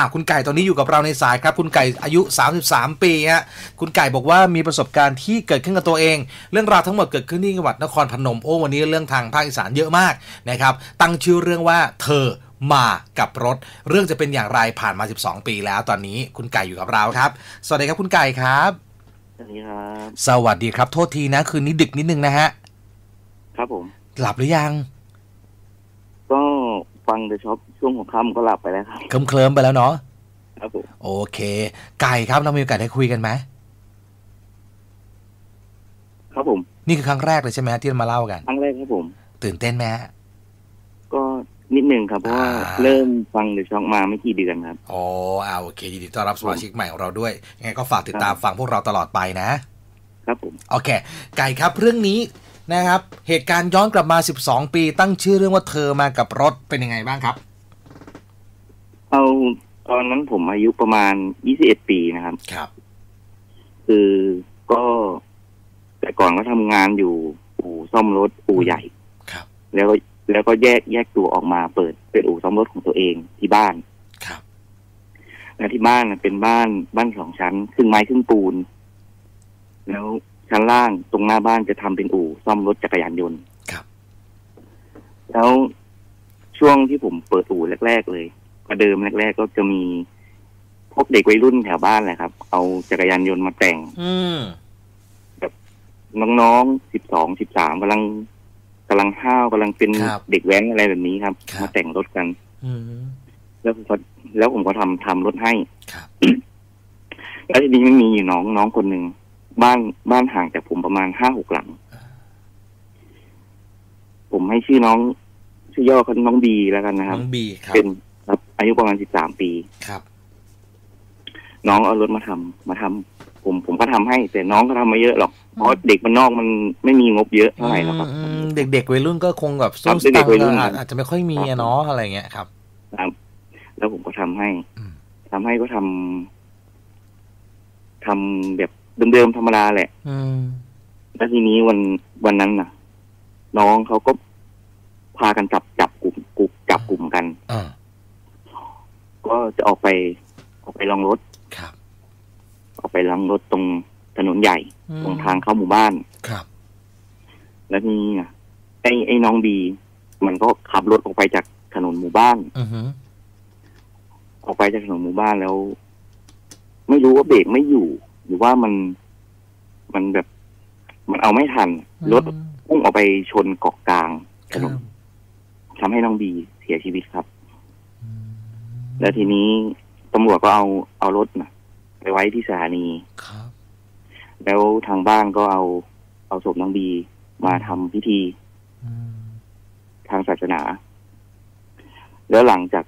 คุณไก่ตอนนี้อยู่กับเราในสายครับคุณไก่อายุ33ปีฮะคุณไก่บอกว่ามีประสบการณ์ที่เกิดขึ้นกับตัวเองเรื่องราวทั้งหมดเกิดขึ้นที่จังหวัดนครพนมวันนี้เรื่องทางภาคอีสานเยอะมากนะครับตั้งชื่อเรื่องว่าเธอมากับรถเรื่องจะเป็นอย่างไรผ่านมา12ปีแล้วตอนนี้คุณไก่อยู่กับเราครับสวัสดีครับคุณไก่ครับสวัสดีครับสวัสดีครับโทษทีนะคืนนี้ดึกนิดนึงนะฮะครับผมหลับหรือยังก็ฟังเดอะช็อคช่วงของค่ำก็หลับไปแล้วครับเคลิ้มไปแล้วเนาะครับผมโอเคไก่ครับเรามีโอกาสได้คุยกันไหมครับผมนี่คือครั้งแรกเลยใช่ไหมที่มาเล่ากันครั้งแรกครับผมตื่นเต้นไหมก็นิดนึงครับเพราะว่าเริ่มฟังเดอะช็อคมาไม่กี่เดือนครับอ๋อโอเคยินดีต้อนรับสมาชิกใหม่ของเราด้วยยังไงก็ฝากติดตามฟังพวกเราตลอดไปนะครับผมโอเคไก่ครับเรื่องนี้นะครับเหตุการณ์ย้อนกลับมา12ปีตั้งชื่อเรื่องว่าเธอมากับรถเป็นยังไงบ้างครับเอาตอนนั้นผมอายุประมาณ21ปีนะครับครับคือก็แต่ก่อนก็ทำงานอยู่อู่ซ่อมรถอู่ใหญ่ครับแล้วก็แยกตัวออกมาเปิดเป็นอู่ซ่อมรถของตัวเองที่บ้านครับและที่บ้านเป็นบ้าน2 ชั้นครึ่งไม้ครึ่งปูนแล้วชั้นล่างตรงหน้าบ้านจะทำเป็นอู่ซ่อมรถจักรยานยนต์ครับแล้วช่วงที่ผมเปิดอู่แรกๆเลยประเดิมแรกๆก็จะมีพวกเด็กวัยรุ่นแถวบ้านแหละครับเอาจักรยานยนต์มาแต่งแบบน้องๆ12-13กำลังห้าวกำลังเป็นเด็กแว้นอะไรแบบนี้ครับมาแต่งรถกันแล้วผมก็ทำรถให้แล้วทีนี้มันมีอยู่น้องคนหนึ่งบ้านห่างจากผมประมาณ5-6 หลังผมให้ชื่อน้องชื่อย่อเขาน้องบีแล้วกันนะครับน้องบีครับเป็นครับอายุประมาณ13 ปีครับน้องเอารถมาทำผมก็ทำให้แต่น้องก็ทำมาเยอะหรอกเพราะเด็กมันนอกมันไม่มีงบเยอะเท่าไหร่หรอกครับเด็กๆวัยรุ่นก็คงแบบสู้ตังค์อาจจะไม่ค่อยมีเนาะอะไรเงี้ยครับแล้วผมก็ทำให้ก็ทำแบบเดิมๆธรรมดาแหละแล้วทีนี้วันนั้นน่ะน้องเขาก็พากันจับกลุ่มกันก็จะออกไปลองรถครับออกไปลองรถตรงถนนใหญ่ตรงทางเข้าหมู่บ้านครับแล้วทีนี้ไอ้น้องบีมันก็ขับรถออกไปจากถนนหมู่บ้านออกไปจากถนนหมู่บ้านแล้วไม่รู้ว่าเบรกไม่อยู่หรือว่ามันแบบมันเอาไม่ทันรถพุ่งออกไปชนเกาะกลางถนนทำให้น้องบีเสียชีวิตครับแล้วทีนี้ตำรวจก็เอารถไปไว้ที่สถานีแล้วทางบ้านก็เอาศพน้องบีมาทำพิธีทางศาสนาแล้วหลังจาก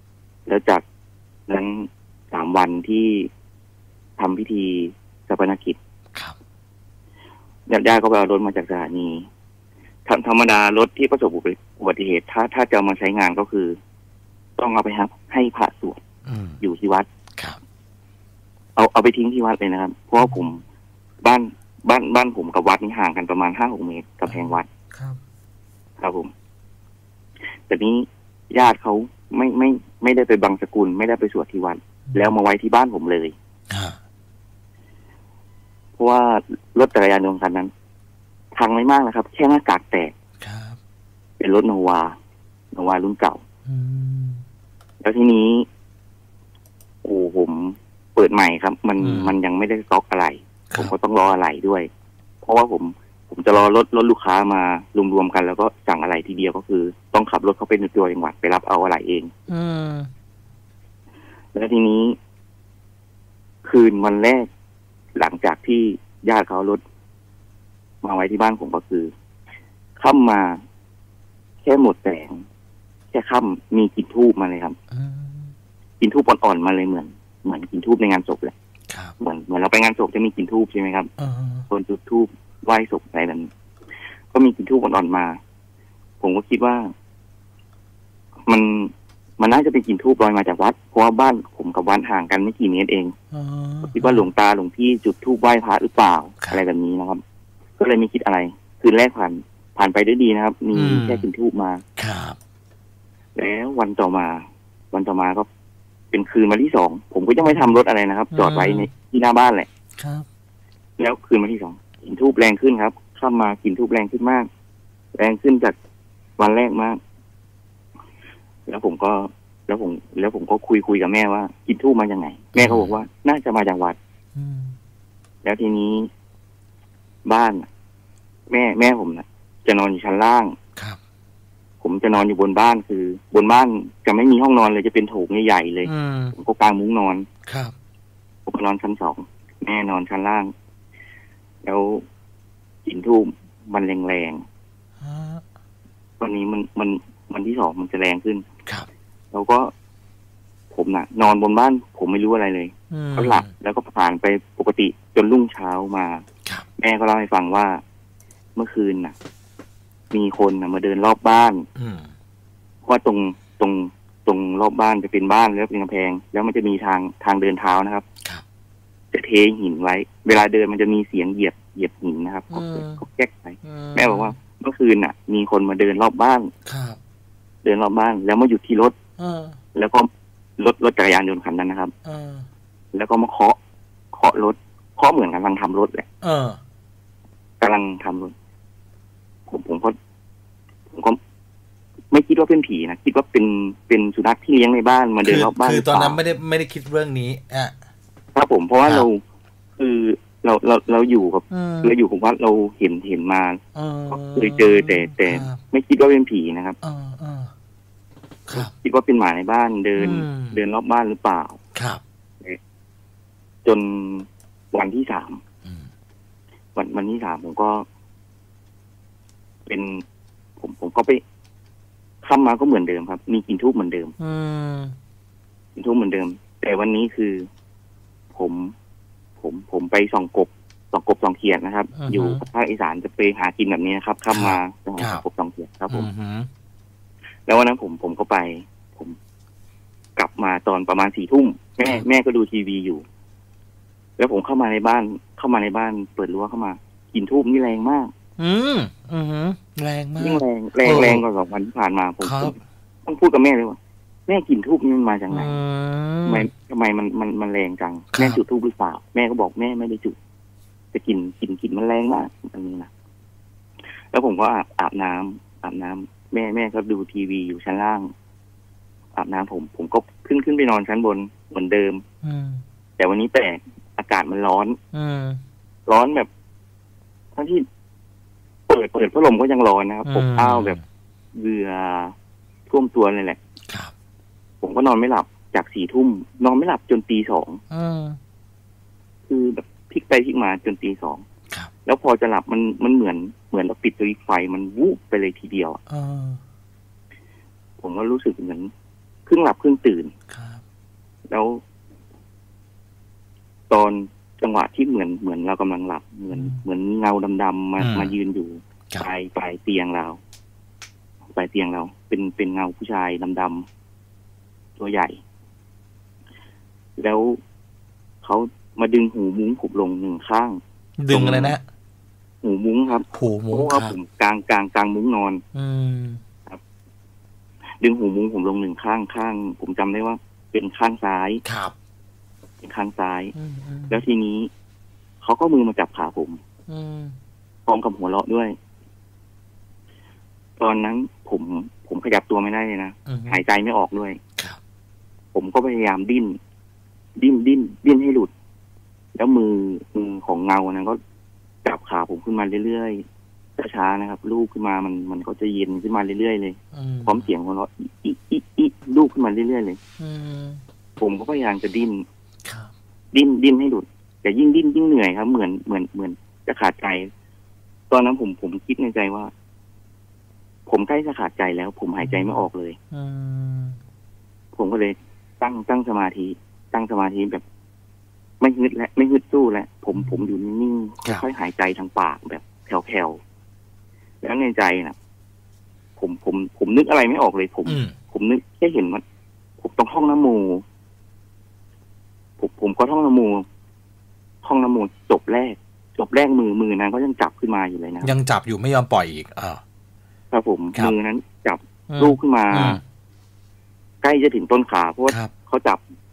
นั้น3 วันที่ทำพิธีชาปนกิจญาติก็ไปเอารถมาจากสถานีธรรมดารถที่ประสบอุบัติเหตุถ้าจะมาใช้งานก็คือต้องเอาไปให้พระสวดอยู่ที่วัดเอาไปทิ้งที่วัดเลยนะครับเพราะว่าผมบ้านผมกับวัดนี่ห่างกันประมาณ5-6 เมตรกับแพงวัดครับผมแต่นี้ญาติเขาไม่ได้ไปบังสกุลไม่ได้ไปสวดที่วัดแล้วมาไว้ที่บ้านผมเลยเพราะว่ารถจักรยานยนต์คันนั้นพังไม่มากนะครับแค่หน้ากากแตกเป็นรถโนวารุ่นเก่าแล้วทีนี้ผมเปิดใหม่ครับมันยังไม่ได้สต็อกอะไรผมก็ต้องรออะไรด้วยเพราะว่าผมจะรอรถลูกค้ามารวมๆกันแล้วก็สั่งอะไรทีเดียวก็คือต้องขับรถเข้าไปในตัวจังหวัดไปรับเอาอะไรเองแล้วทีนี้คืนวันแรกหลังจากที่ญาติเขารถมาไว้ที่บ้านผมก็คือค่ำมาแค่หมดแสงแค่ค่ำมีกลิ่นธูปมาเลยครับกลิ่นธูปอ่อนๆมาเลยเหมือนกลิ่นธูปในงานศพเลยเหมือนเราไปงานศพจะมีกลิ่นธูปใช่ไหมครับคนจุดธูปไหว้ศพอะไรนั้นก็มีกลิ่นธูปอ่อนๆมาผมก็คิดว่ามันน่าจะเป็นกลิ่นธูปลอยมาจากวัดเพราะว่าบ้านผมกับวัดห่างกันไม่กี่เมตรเองคิดว่าหลวงตาหลวงพี่จุดธูปไหว้พระหรือเปล่าอะไรแบบนี้นะครับก็เลยไม่คิดอะไรคืนแรกผ่านไปด้วยดีนะครับมีแค่กลิ่นธูปมาแล้ววันต่อมาก็เป็นคืนวันที่2ผมก็ยังไม่ทำรถอะไรนะครับจอดไว้ในที่หน้าบ้านแหละครับแล้วคืนวันที่2กลิ่นทูบแรงขึ้นครับข้ามมากลิ่นทูบแรงขึ้นมากแรงขึ้นจากวันแรกมากแล้วผมก็คุยกับแม่ว่ากลิ่นทูบมาจากไหนแม่เขาบอกว่าน่าจะมาจากวัดแล้วทีนี้บ้านแม่ผมนะจะนอนอยู่ชั้นล่างครับผมจะนอนอยู่บนบ้านคือบนบ้านจะไม่มีห้องนอนเลยจะเป็นโถงใหญ่ๆเลยผมก็กางมุ้งนอนครับผมนอนชั้น2แม่นอนชั้นล่างแล้วกลิ่นทูบมันแรงๆวันนี้มันที่2มันจะแรงขึ้นครับแล้วก็ผมน่ะนอนบนบ้านผมไม่รู้อะไรเลยก็หลับแล้วก็ผ่านไปปกติจนรุ่งเช้ามาแม่ก็เล่าให้ฟังว่าเมื่อคืนน่ะมีคนน่ะมาเดินรอบบ้านเพราะว่าตรงรอบบ้านจะเป็นบ้านแล้วเป็นกำแพงแล้วมันจะมีทางเดินเท้านะครับจะเทหินไว้เวลาเดินมันจะมีเสียงเหยียบหินนะครับก็แก๊กไปแม่บอกว่าเมื่อคืนน่ะมีคนมาเดินรอบบ้านเดินรอบบ้านแล้วมาหยุดที่รถแล้วก็รถจักรยานยนต์คันนั้นนะครับแล้วก็มาเคาะรถเคาะเหมือนกำลังทำรถแหละกำลังทำรถผมก็ไม่คิดว่าเป็นผีนะคิดว่าเป็นสุนัขที่เลี้ยงในบ้านมาเดินรอบบ้านคือตอนนั้นไม่ได้คิดเรื่องนี้ครับผมเพราะว่าเราคือเราอยู่กับเราอยู่กับว่าเราเห็นมาเคยเจอแต่ไม่คิดว่าเป็นผีนะครับคิดว่าเป็นหมาในบ้านเดินรอบบ้านหรือเปล่าครับจนวันที่3วันที่3ผมก็เป็นผมก็ไปค่ำมาก็เหมือนเดิมครับมีกลิ่นทูบเหมือนเดิมกลิ่นทูบเหมือนเดิมแต่วันนี้คือผมไปส่องกบส่องเขียดนะครับอยู่ภาคอีสานจะไปหากินแบบนี้นะครับค่ำมาส่องกบส่องเขียดครับผมแล้ววันนั้นผมก็ไปผมกลับมาตอนประมาณ4 ทุ่มแม่ก็ดูทีวีอยู่แล้วผมเข้ามาในบ้านเปิดรั้วเข้ามากลิ่นทูบนี่แรงมากแรงมากยิ่งแรงกว่า2 วันที่ผ่านมาผมต้องพูดกับแม่เลยว่าแม่กลิ่นทูบนี่มันมาจากไหนทำไมมันแรงจังแม่จุดทูบหรือเปล่าแม่ก็บอกแม่ไม่ได้จุดแต่กลิ่นมันแรงมากอันนี้นะแล้วผมก็อาบน้ำแม่ก็ดูทีวีอยู่ชั้นล่างอาบน้ำผมก็ขึ้นไปนอนชั้นบนเหมือนเดิมแต่วันนี้แปลกอากาศมันร้อนแบบทั้งที่เปิดพัดลมก็ยังร้อนนะครับผมอ้าวแบบเหงื่อท่วมตัวเลยแหละผมก็นอนไม่หลับจาก4 ทุ่มนอนไม่หลับจนตี 2คือแบบพลิกไปพลิกมาจนตี 2แล้วพอจะหลับมันเหมือนเราปิดตัวไฟมันวูบไปเลยทีเดียวผมก็รู้สึกเหมือนครึ่งหลับครึ่งตื่นแล้วตอนจังหวะที่เหมือนเรากำลังหลับเหมือนเงาดำๆมายืนอยู่ปลายเตียงเราเป็นเงาผู้ชายดำๆตัวใหญ่แล้วเขามาดึงหูมุ้งผมลง1 ข้างดึงอะไรนะหูมุ้งครับหูมุ้งครับผมกลางมุ้งนอนครับดึงหูมุ้งผมลง1 ข้างผมจำได้ว่าเป็นข้างซ้ายครับเป็นข้างซ้ายแล้วทีนี้เขาก็มือมาจับขาผมพร้อมกับหัวเราะด้วยตอนนั้นผมขยับตัวไม่ได้เลยนะหายใจไม่ออกด้วยผมก็พยายามดิ้นให้หลุดแล้วมือของเงานั้นก็จับขาผมขึ้นมาเรื่อยๆช้าๆนะครับลูบขึ้นมามันก็จะเย็นขึ้นมาเรื่อยๆเลยพร้อมเสียงหัวเราะอีลูบขึ้นมาเรื่อยๆเลยผมก็พยายามจะดิ้นให้หลุดแต่ยิ่งดิ้นยิ่งเหนื่อยครับเหมือนจะขาดใจตอนนั้นผมคิดในใจว่าผมใกล้จะขาดใจแล้วผมหายใจไม่ออกเลยผมก็เลยตั้งสมาธิแบบไม่ฮึดสู้แล้วผมอยู่นิ่งๆค่อยๆหายใจทางปากแบบแผ่วๆแล้วในใจนะผมนึกอะไรไม่ออกเลยผมนึกแค่เห็นว่าผมต้องท่องนะโมผมก็ท่องนะโมจบแรกมือนั้นก็ยังจับขึ้นมาอยู่เลยนะยังจับอยู่ไม่ยอมปล่อยอีกครับผมมือนั้นจับลูกขึ้นมาใกล้จะถึงต้นขาเพราะว่าเขาจับ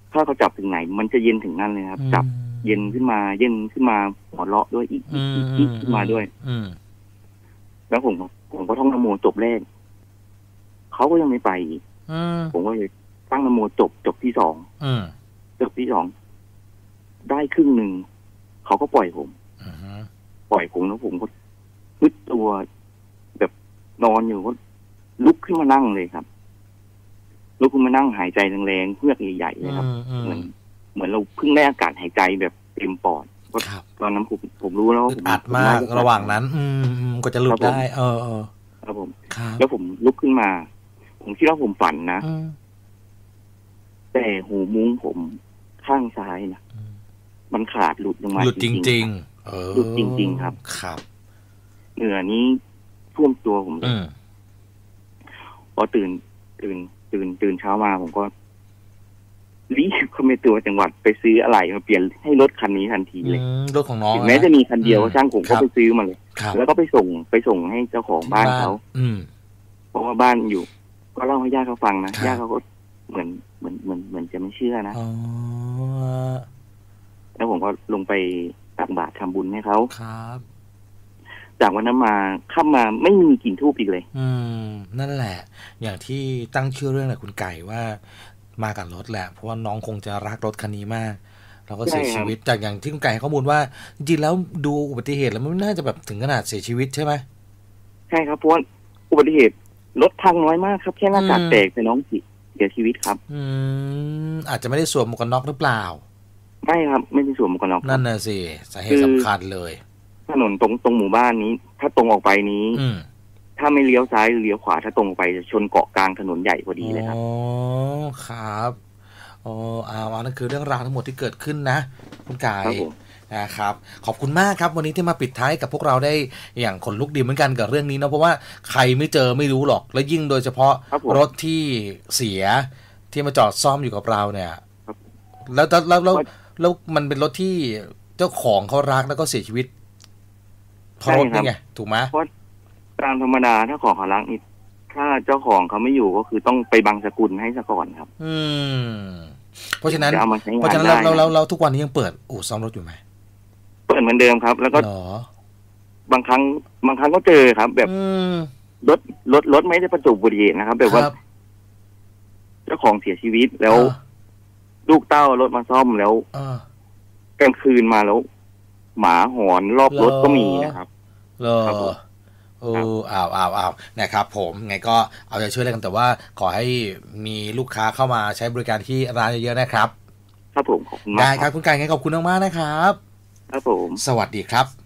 ถ้าเขาจับถึงไหน มันจะเย็นถึงนั่นเลยครับจับเย็นขึ้นมาหัวเราะด้วยอีกขึ้นมาด้วยแล้วผมก็ท่องนโมจบแรกเขาก็ยังไม่ไปอีกผมก็เลยตั้งนโมจบที่สองจบที่สองได้ครึ่งหนึ่งเขาก็ปล่อยผมแล้วผมก็นึกตัวแบบนอนอยู่ก็ลุกขึ้นมานั่งเลยครับลุกขึ้นมานั่งหายใจแรงๆเพื่อกใหญ่ๆเลยครับเหมือนเราเพิ่งได้อากาศหายใจแบบเต็มปอดตอนนั้นผมรู้แล้วอัดมากระหว่างนั้นก็จะหลุดได้ครับผมแล้วผมลุกขึ้นมาผมคิดว่าผมฝันนะแต่หูมุ้งผมข้างซ้ายนะมันขาดหลุดลงมาหลุดจริงๆหลุดจริงๆครับเหงื่อนี้ท่วมตัวผมเลยพอตื่นเช้ามาผมก็รีบเข้าไปตัวจังหวัดไปซื้ออะไรมาเปลี่ยนให้รถคันนี้ทันทีเลยรถของน้องถึงแม้จะมีคันเดียวช่างผมก็ไปซื้อมาเลยแล้วก็ไปส่งให้เจ้าของบ้านเขาเพราะว่าบ้านอยู่ก็เล่าให้ญาติเขาฟังนะญาติเขาก็เหมือนจะไม่เชื่อนะแล้วผมก็ลงไปตักบาตรทำบุญให้เขาจากวันนั้นมาข้ามมาไม่มีกลิ่นทูบอีกเลยนั่นแหละอย่างที่ตั้งชื่อเรื่องแหละคุณไก่ว่ามากับรถแหละเพราะว่าน้องคงจะรักรถคันนี้มากเราก็เสียชีวิตจากอย่างที่คุณไก่ให้ข้อมูลว่าจริงๆแล้วดูอุบัติเหตุแล้วมันไม่น่าจะแบบถึงขนาดเสียชีวิตใช่ไหมใช่ครับเพราะอุบัติเหตุรถพังน้อยมากครับแค่หน้ากากแตกแต่น้องเสียชีวิตครับอาจจะไม่ได้สวมหมวกกันน็อกหรือเปล่าไม่ครับไม่ได้สวมหมวกกันน็อกนั่นน่ะสิสาเหตุสำคัญเลยถนนตรงหมู่บ้านนี้ถ้าตรงออกไปนี้ถ้าไม่เลี้ยวซ้ายหรือเลี้ยวขวาถ้าตรงออกไปจะชนเกาะกลางถนนใหญ่พอดีเลยครับครับนั่นคือเรื่องราวทั้งหมดที่เกิดขึ้นนะคุณกายนะครับขอบคุณมากครับวันนี้ที่มาปิดท้ายกับพวกเราได้อย่างขนลุกดีเหมือนกันกับเรื่องนี้นะเพราะว่าใครไม่เจอไม่รู้หรอกและยิ่งโดยเฉพาะรถที่เสียที่มาจอดซ่อมอยู่กับเราเนี่ยแล้วมันเป็นรถที่เจ้าของเขารักแล้วก็เสียชีวิตเพราะรถนี่ไงถูกไหมเพราะตามธรรมดาถ้าของเขารักนี่ถ้าเจ้าของเขาไม่อยู่ก็คือต้องไปบังสกุลให้ซะก่อนครับเพราะฉะนั้นเราทุกวันนี้ยังเปิดอู่ซ่อมรถอยู่ไหมเปิดเหมือนเดิมครับแล้วก็บางครั้งก็เจอครับแบบรถไม่ได้ประสบอุบัติเหตุนะครับแบบว่าเจ้าของเสียชีวิตแล้วลูกเต้ารถมาซ่อมแล้วกลางคืนมาแล้วหมาหอนรอบรถก็มีนะครับนะครับผมไงก็เอาใจช่วยกันแต่ว่าขอให้มีลูกค้าเข้ามาใช้บริการที่ร้านเยอะๆนะครับครับผมขอบคุณมากได้ครับคุณไก่ไงขอบคุณมากๆนะครับครับผมสวัสดีครับ